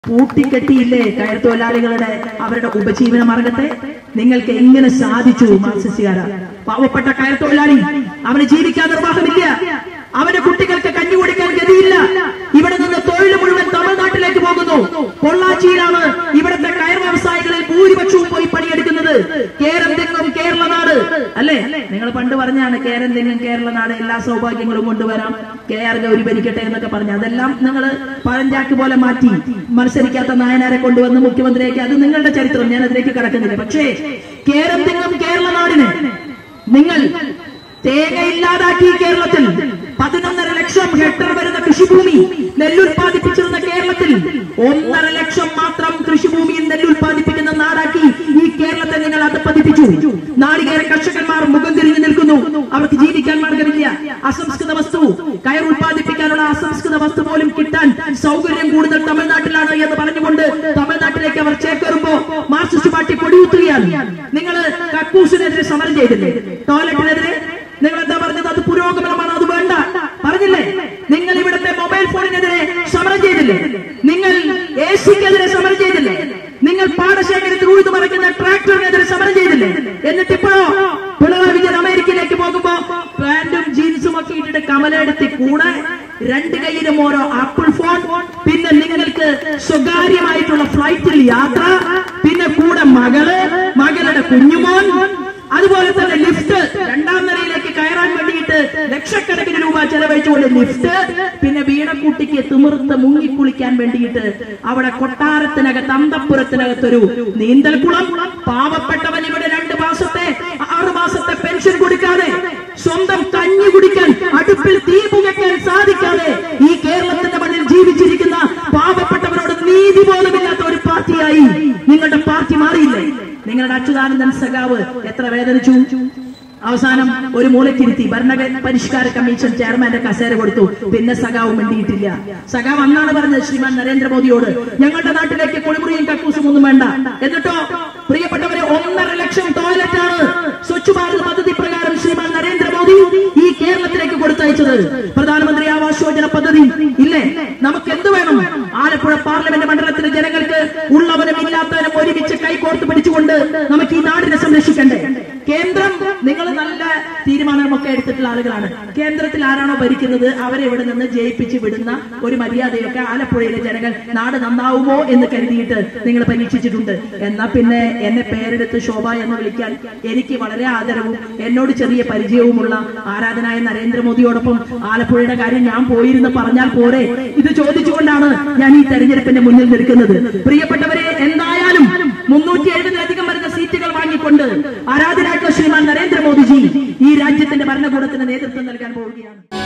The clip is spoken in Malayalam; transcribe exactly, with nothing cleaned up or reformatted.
പൂട്ടിക്കെട്ടിയില്ലേ കയർ തൊഴിലാളികളുടെ അവരുടെ ഉപജീവന മാർഗത്തെ? നിങ്ങൾക്ക് എങ്ങനെ സാധിച്ചു മാർക്സിസ്റ്റുകാരാ? പാവപ്പെട്ട കയർ തൊഴിലാളി, അവന് ജീവിക്കാൻ നിർവാഹമില്ല, അവന്റെ കുട്ടികൾക്ക് കഞ്ഞി കുടിക്കാൻ ഗതിയില്ല. ഇവിടെ നിന്ന് തൊഴിൽ മുഴുവൻ തമിഴ്നാട്ടിലേക്ക് പോകുന്നു. പൊള്ളാച്ചിയിലാണ് ഇവിടുത്തെ കയർ വ്യവസായികളിൽ ഭൂരിപക്ഷവും പോയി പണിയെടുക്കുന്നത്. കേരം തെങ്ങും കേരള നാട് അല്ലേ? നിങ്ങൾ പണ്ട് പറഞ്ഞാണ് കേരം തെങ്ങും കേരള നാട്, എല്ലാ സൗഭാഗ്യങ്ങളും കൊണ്ടുവരാം, കെ ആർ ഗൗരി ഭരിക്കട്ടെ എന്നൊക്കെ പറഞ്ഞു. അതെല്ലാം നിങ്ങൾ പഴഞ്ചാക്ക് പോലെ മാറ്റി മത്സരിക്കാത്ത നായനാരെ കൊണ്ടുവന്ന് മുഖ്യമന്ത്രിയാക്കി. അത് നിങ്ങളുടെ ചരിത്രം, ഞാൻ അതിലേക്ക് കടക്കുന്നില്ല. പക്ഷേ കേരം തെങ്ങും കേരള നാടിന് നിങ്ങൾ തേങ്ങ ഇല്ലാതാക്കി. കേരളത്തിൽ പതിനൊന്നര ലക്ഷം ഹെക്ടർ വരുന്ന കൃഷിഭൂമി നെല്ലുൽപാദിപ്പിച്ചിരുന്ന കേരളത്തിൽ ഒന്നര ലക്ഷം മാത്രം കൃഷിഭൂമിയിൽ നെല്ലുൽപാദിപ്പിക്കുന്ന നാടാക്കി ഈ കേരളത്തെ നിങ്ങൾ അത് പതിപ്പിച്ചു. നാളികേര കർഷകന്മാർ മുഖം തിരിഞ്ഞു നിൽക്കുന്നു. അവർക്ക് ജീവിക്കാൻ മാർഗമില്ല. അസംസ്കൃത വസ്തു, കയർ ഉൽപ്പാദിപ്പിക്കാനുള്ള അസംസ്കൃത വസ്തു പോലും കിട്ടാൻ സൗകര്യം കൂടുതൽ തമിഴ്നാട്ടിലാണ് എന്ന് പറഞ്ഞുകൊണ്ട് തമിഴ്നാട്ടിലേക്ക് അവർ ചേക്കേറുമ്പോ മാർക്സിസ്റ്റ് പാർട്ടി കൊടിയുത്തുകയാണ്. നിങ്ങൾ കക്കൂസിനെതിരെ സമരം ചെയ്തില്ലേ? ടോയ്ലറ്റിനെതിരെ നിങ്ങൾ എന്താ പറഞ്ഞത്? അത് പുരോഗമനമാണ്, അത് വേണ്ട പറഞ്ഞില്ലേ? നിങ്ങൾ ഇവിടുത്തെ മൊബൈൽ ഫോണിനെതിരെ സമരം ചെയ്തില്ലേ? നിങ്ങൾ എ സിക്കെതിരെ സമരം ചെയ്തില്ലേ? നിങ്ങൾ പാടശേഖരത്തിൽ ഉഴുതു മറിക്കുന്ന ട്രാക്ടറിനെതിരെ സമരം ചെയ്തില്ലേ? എന്നിട്ട് ഇപ്പോഴോ പിണറായി വിജയൻ അമേരിക്കയിലേക്ക് പോകുമ്പോ പാന്റും ജീൻസും ഒക്കെ ഇട്ടിട്ട് കമലെടുത്തി കൂടെ രണ്ട് കയ്യിലും ഓരോ ആപ്പിൾ ഫോൺ, പിന്നെ നിങ്ങൾക്ക് സ്വകാര്യമായിട്ടുള്ള ഫ്ലൈറ്റിൽ യാത്ര, പിന്നെ കൂടെ മകള്, മകളുടെ കുഞ്ഞുമോൻ, അതുപോലെ തന്നെ ലിഫ്റ്റ്, രണ്ടാം നിലയിലേക്ക് കയറാൻ വേണ്ടിയിട്ട് ലക്ഷക്കണക്കിന് രൂപ ചെലവഴിച്ചുകൊണ്ട് ലിഫ്റ്റ്, പിന്നെ വീണക്കുട്ടിക്ക് തിമിർത്ത് മുങ്ങിക്കുളിക്കാൻ വേണ്ടിയിട്ട് അവിടെ കൊട്ടാരത്തിനകത്ത് അന്തപ്പുരത്തിനകത്തൊരു നീന്തൽക്കുളം. പാവപ്പെട്ടവൻ ഇവിടെ രണ്ട് മാസത്തെ ആറു മാസത്തെ പെൻഷൻ കൊടുക്കാതെ, സ്വന്തം കഞ്ഞി കുടിക്കാൻ അടുപ്പിൽ തീ പുകയ്ക്കാൻ സാധിക്കാതെ ഈ കേരളത്തിന്റെ മണ്ണിൽ ജീവിച്ചിരിക്കുന്ന പാവപ്പെട്ടവരോട് നീതി ബോധമില്ലാത്ത ഒരു പാർട്ടിയായി നിങ്ങളുടെ പാർട്ടി മാറിയില്ലേ? നിങ്ങളുടെ അച്യുതാനന്ദൻ സഖാവ് എത്ര വേദനിച്ചു. അവസാനം ഒരു മൂലക്കിരുത്തി ഭരണ പരിഷ്കാര കമ്മീഷൻ ചെയർമാന്റെ കസേര കൊടുത്തു. പിന്നെ സഖാവ് മിണ്ടിയിട്ടില്ല. സഖാവ് അന്നാണ് പറഞ്ഞത് ശ്രീമാൻ നരേന്ദ്രമോദിയോട്, ഞങ്ങളുടെ നാട്ടിലേക്ക് കുളിമുറിയും കക്കൂസും ഒന്നും വേണ്ട. എന്നിട്ടോ പ്രിയപ്പെട്ടവരെ, ഒന്നര ലക്ഷം ടോയ്ലറ്റാണ് സ്വച്ഛ് ഭാരത് പദ്ധതി പ്രകാരം ശ്രീമാൻ നരേന്ദ്രമോദി ഈ കേരളത്തിലേക്ക് കൊടുത്തയച്ചത്. പ്രധാനമന്ത്രി ആവാസ് യോജന പദ്ധതി ഇല്ലേ? നമുക്ക് എന്ത് വേണം? ആലപ്പുഴ പാർലമെന്റ് മണ്ഡലത്തിലെ ജനങ്ങൾക്ക് ഉള്ളവനും ഇല്ലാത്തവനും ഒരുമിച്ച് കൈകോർത്ത് പിടിച്ചുകൊണ്ട് നമുക്ക് ഈ നാടിനെ സംരക്ഷിക്കണ്ടേ? കേന്ദ്രം, നിങ്ങൾ നല്ല തീരുമാനമൊക്കെ എടുത്തിട്ടുള്ള ആളുകളാണ്. കേന്ദ്രത്തിൽ ആരാണോ ഭരിക്കുന്നത് അവരെ ഇവിടെ നിന്ന് ജയിപ്പിച്ച് വിടുന്ന ഒരു മര്യാദയൊക്കെ ആലപ്പുഴയിലെ ജനങ്ങൾ നാട് നന്നാവുമോ എന്ന് കരുതിയിട്ട് നിങ്ങൾ പരീക്ഷിച്ചിട്ടുണ്ട്. എന്നാ പിന്നെ എന്നെ പേരെടുത്ത് ശോഭ എന്ന് വിളിക്കാൻ എനിക്ക് വളരെ ആദരവും എന്നോട് ചെറിയ പരിചയവുമുള്ള ആരാധനായ നരേന്ദ്രമോദിയോടൊപ്പം ആലപ്പുഴയുടെ കാര്യം ഞാൻ പോയിരുന്ന് പറഞ്ഞാൽ പോരെ? ഇത് ചോദിച്ചുകൊണ്ടാണ് ഞാൻ ഈ തെരഞ്ഞെടുപ്പിന്റെ മുന്നിൽ നിൽക്കുന്നത്. പ്രിയപ്പെട്ടവരെ, എന്തായാലും മുന്നൂറ്റി എഴുപതിലധികം വരുന്ന സീറ്റുകൾ വാങ്ങിക്കൊണ്ട് ആരാധനായിട്ടുള്ള ശ്രീമാൻ നരേന്ദ്രമോദിജി ഈ രാജ്യത്തിന്റെ ഭരണകൂടത്തിന് നേതൃത്വം നൽകാൻ പോവുകയാണ്.